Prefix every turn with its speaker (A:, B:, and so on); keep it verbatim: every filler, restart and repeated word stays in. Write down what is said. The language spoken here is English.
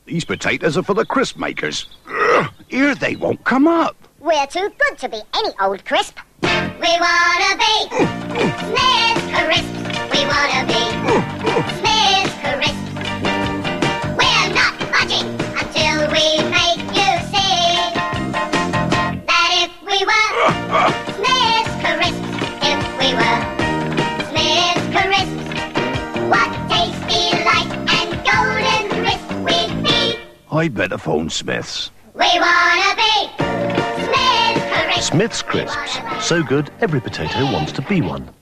A: These potatoes are for the crisp makers. Ugh, here they won't come up.
B: We're too good to be any old crisp. We wanna be Smith's Crisp. We wanna be Smith's Crisp. We're not budging until we make you see that if we were Smith's Crisp, if we were Smith's Crisp, what tasty, light and golden crisp we'd be.
A: I'd better phone Smith's.
B: We wanna be Smith's Crisp.
C: Smith's Crisps. So good, every potato wants to be one.